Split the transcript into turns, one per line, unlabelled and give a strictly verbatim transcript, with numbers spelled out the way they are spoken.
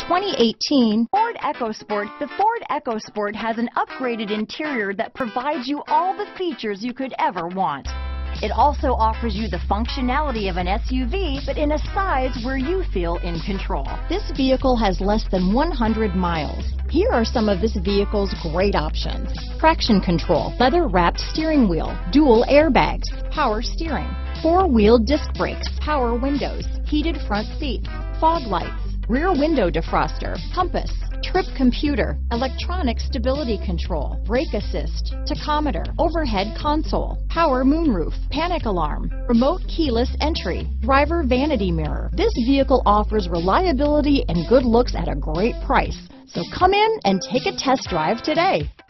twenty eighteen Ford EcoSport. The Ford EcoSport has an upgraded interior that provides you all the features you could ever want. It also offers you the functionality of an S U V, but in a size where you feel in control. This vehicle has less than one hundred miles. Here are some of this vehicle's great options: traction control, leather-wrapped steering wheel, dual airbags, power steering, four-wheel disc brakes, power windows, heated front seats, fog lights, rear window defroster, compass, trip computer, electronic stability control, brake assist, tachometer, overhead console, power moonroof, panic alarm, remote keyless entry, driver vanity mirror. This vehicle offers reliability and good looks at a great price. So come in and take a test drive today.